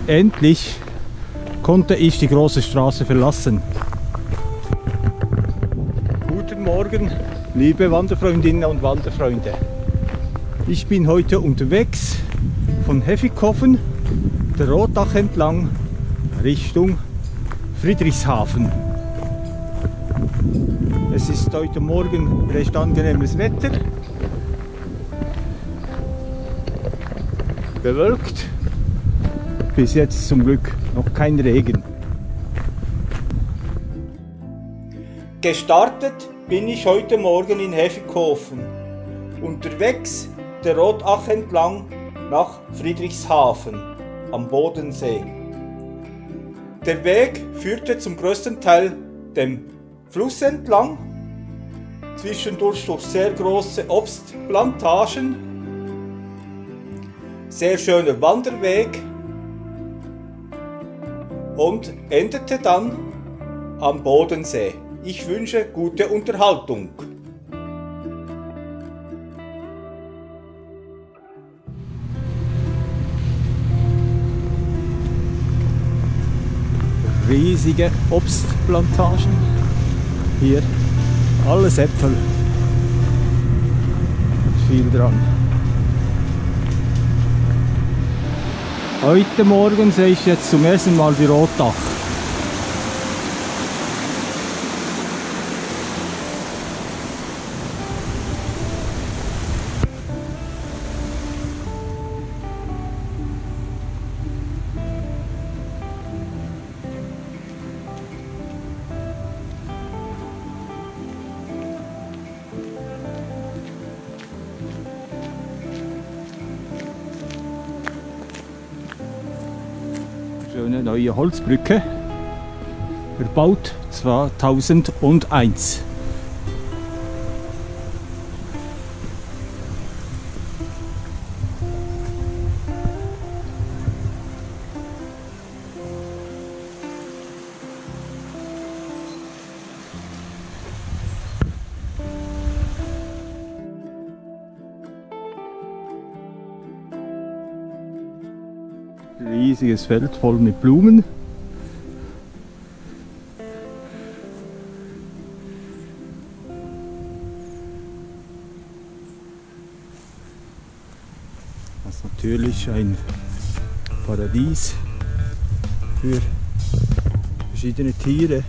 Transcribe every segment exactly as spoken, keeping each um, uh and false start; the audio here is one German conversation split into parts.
endlich konnte ich die große Straße verlassen. Guten Morgen, liebe Wanderfreundinnen und Wanderfreunde. Ich bin heute unterwegs von Hefikofen, der Rotach entlang, Richtung Friedrichshafen. Es ist heute Morgen recht angenehmes Wetter. Bewölkt. Bis jetzt zum Glück noch kein Regen. Gestartet bin ich heute Morgen in Hefikofen. Unterwegs der Rotach entlang nach Friedrichshafen am Bodensee. Der Weg führte zum größten Teil dem Fluss entlang, zwischendurch durch sehr große Obstplantagen, sehr schöner Wanderweg und endete dann am Bodensee. Ich wünsche gute Unterhaltung. Riesige Obstplantagen. Hier alles Äpfel. Viel dran. Heute Morgen sehe ich jetzt zum ersten Mal die Rotach. Schöne neue Holzbrücke, erbaut zweitausendeins. Riesiges Feld voll mit Blumen. Das ist natürlich ein Paradies für verschiedene Tiere.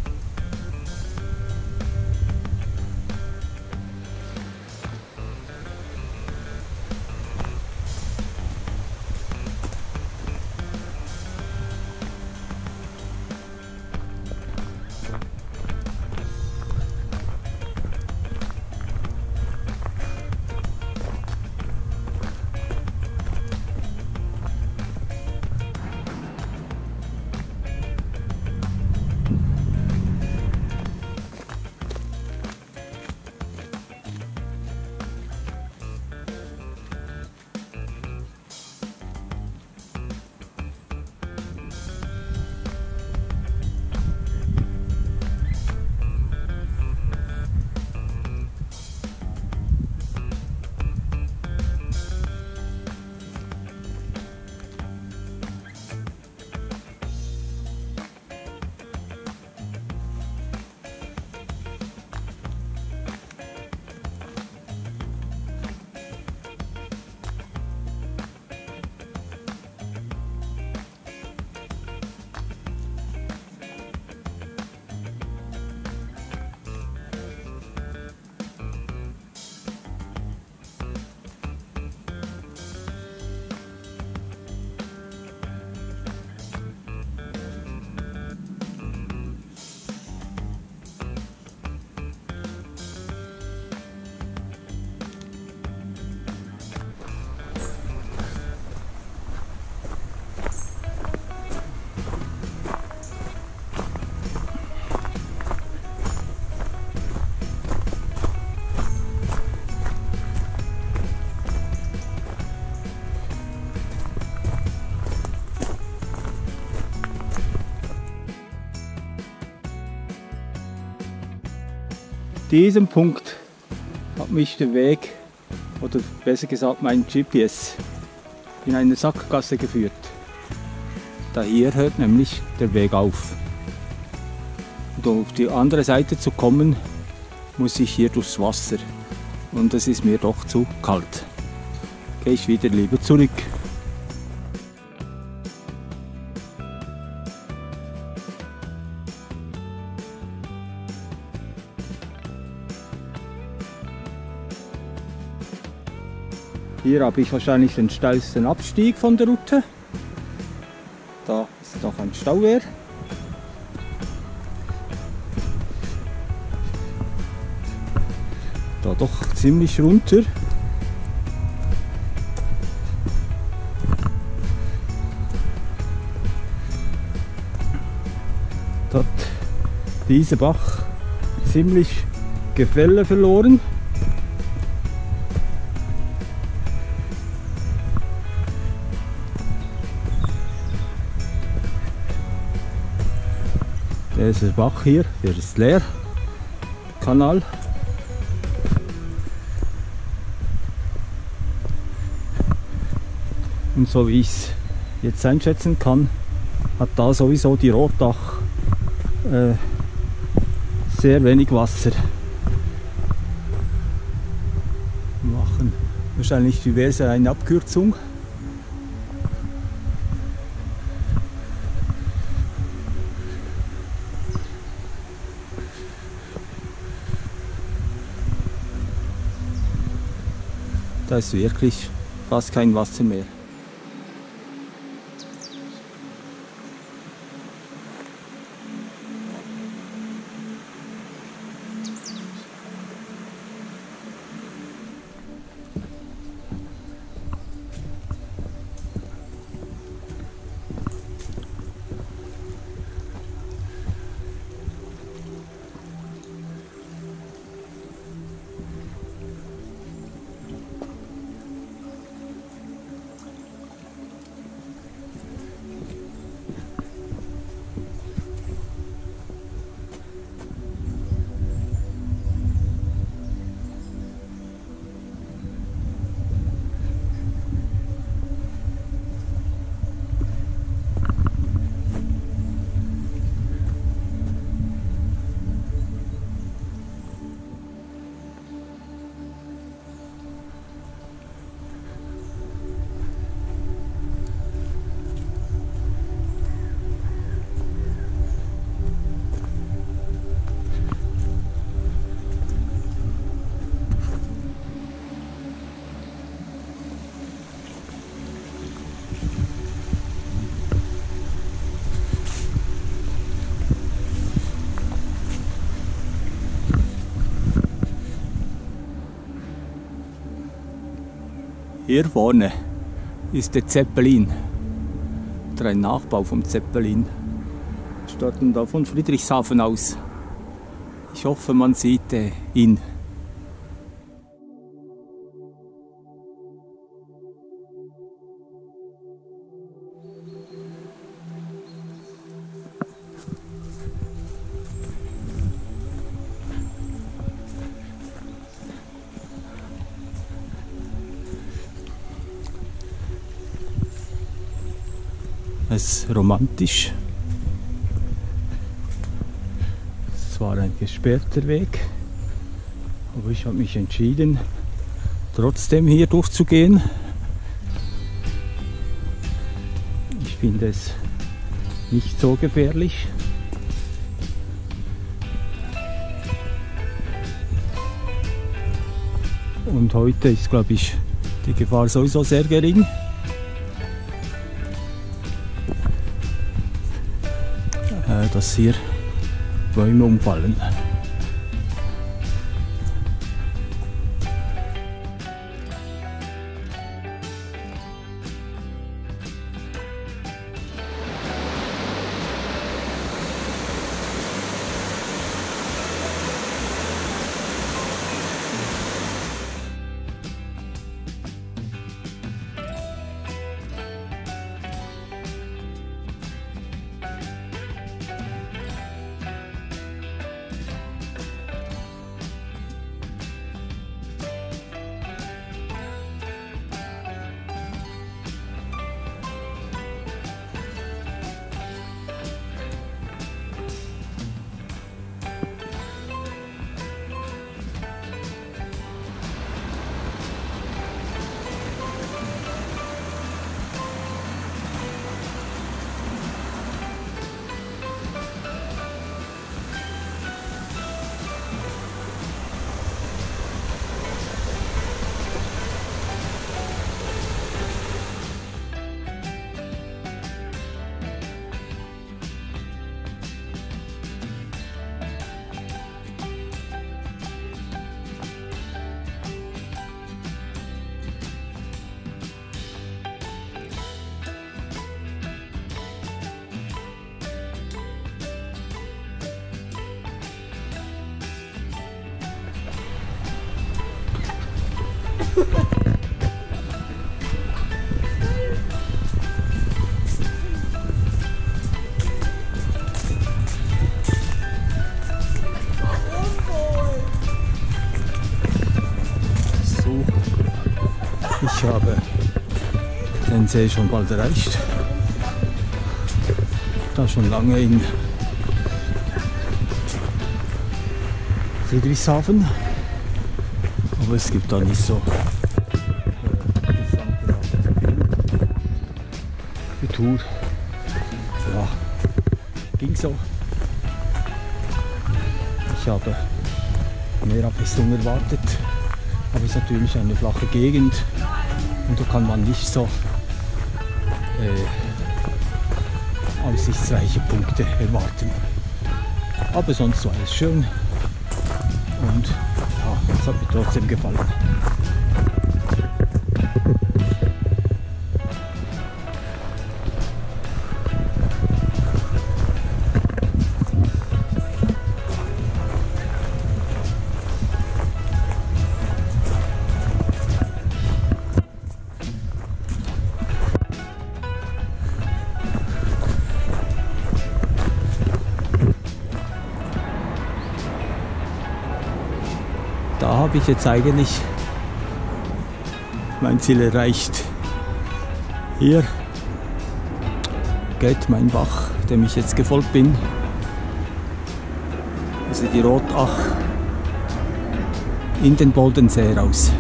Diesem Punkt hat mich der Weg, oder besser gesagt mein G P S, in eine Sackgasse geführt. Da hier hört nämlich der Weg auf. Und um auf die andere Seite zu kommen, muss ich hier durchs Wasser. Und es ist mir doch zu kalt. Gehe ich wieder lieber zurück. Hier habe ich wahrscheinlich den steilsten Abstieg von der Route. Da ist noch ein Stauwehr. Da doch ziemlich runter. Da hat dieser Bach ziemlich Gefälle verloren. Der ist der Bach hier, der ist leer, der Kanal. Und so wie ich es jetzt einschätzen kann, hat da sowieso die Rotach äh, sehr wenig Wasser. Wir machen wahrscheinlich diverse eine Abkürzung. Da ist wirklich fast kein Wasser mehr. Hier vorne ist der Zeppelin, oder ein Nachbau vom Zeppelin. Wir starten da von Friedrichshafen aus. Ich hoffe, man sieht äh, ihn. Es ist romantisch. Es war ein gesperrter Weg, aber ich habe mich entschieden, trotzdem hier durchzugehen. Ich finde es nicht so gefährlich. Und heute ist, glaube ich, die Gefahr sowieso sehr gering. Dass hier Bäume umfallen. Bodensee schon bald erreicht. Da schon lange in Friedrichshafen, aber es gibt da nicht so die Tour. Ja, ging so. Ich habe mehr Abwechslung erwartet, aber es ist natürlich eine flache Gegend und da kann man nicht so äh, aussichtsreiche Punkte erwarten. Aber sonst war es schön und ja, es hat mir trotzdem gefallen. Da habe ich jetzt eigentlich mein Ziel erreicht. Hier geht mein Bach, dem ich jetzt gefolgt bin. Also die Rotach in den Bodensee raus.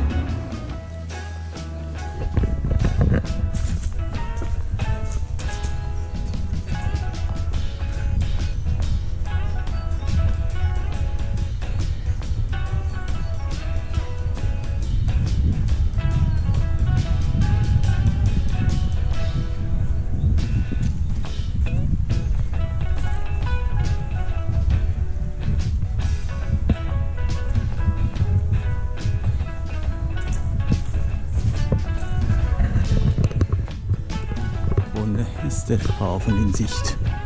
Ist der Hafen in Sicht.